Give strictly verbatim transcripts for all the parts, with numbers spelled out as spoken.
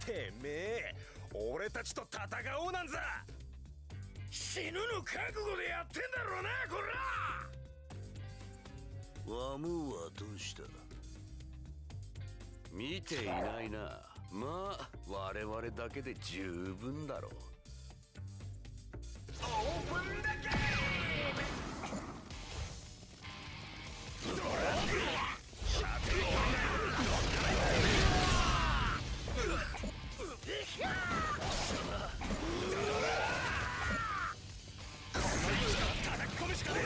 てめえ俺たちと戦おうなんざ死ぬの覚悟でやってんだろうなこら。 ワムーはどうした？見ていないな。まあ我々だけで十分だろう。 オープンだけドラッグ射程叩き込むしかねえ。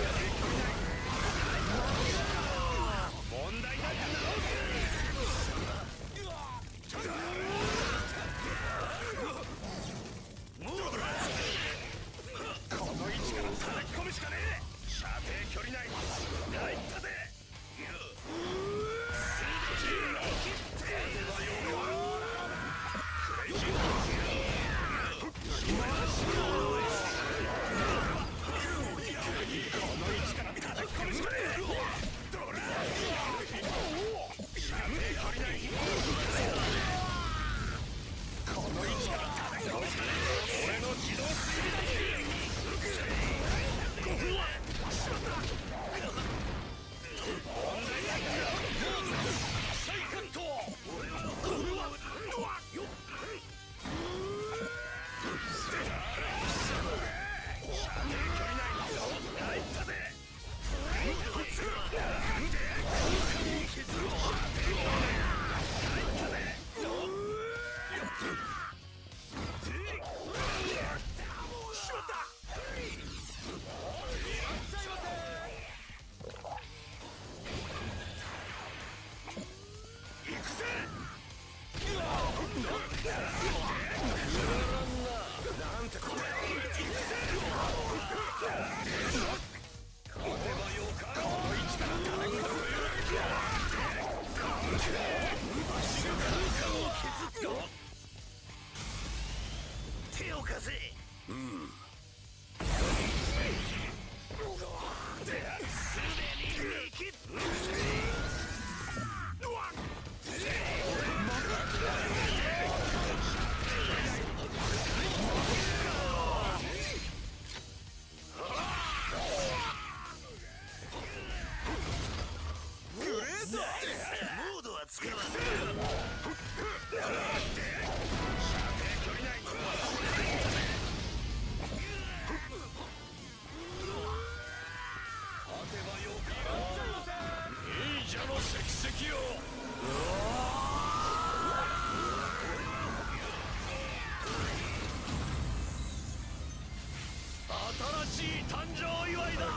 問題なんか直この位置から叩き込むしかねえ。射程距離内入ったぜ。この位置から叩き込むしかねえ。ドラ射程距離内この位置から叩き込むしかねえ。俺の起動スピードなんてことや。勝てばよか。この位置から叩き込む。手を貸せ。うん。すでに見切った。モードは使わない。忍者の石石よ。新しい誕生祝いだ。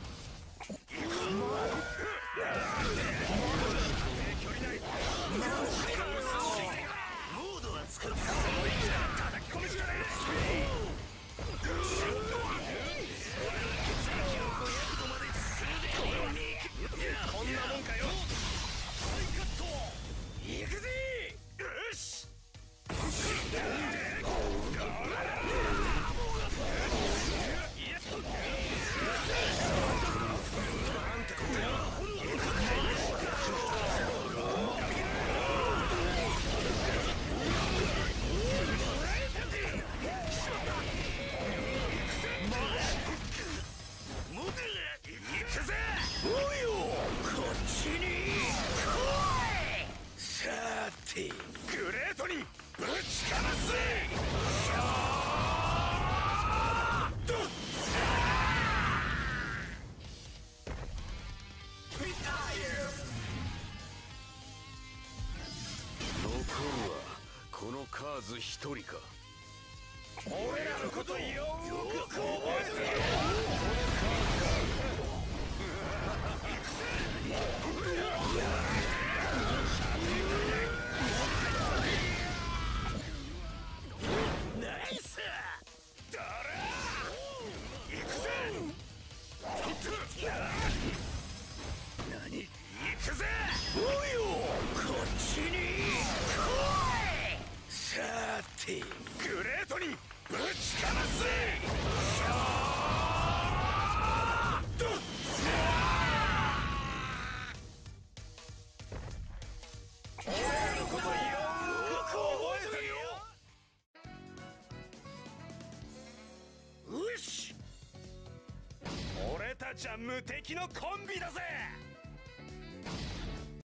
モードは使う。叩き込むしかねえ。こんなもんかよ。行くぜ。よし。なんてことや。行くぜ。おいよ、こっちに来い。さてグレートにぶちかますぜ。 残るはこのカーズ一人か。 俺らのことよく覚えてる。ナイス。だら行くぜ。何行くぜ。おいよ、こっちに来い。さてグレートにぶちかますぜ。 じゃ無敵のコンビだぜ。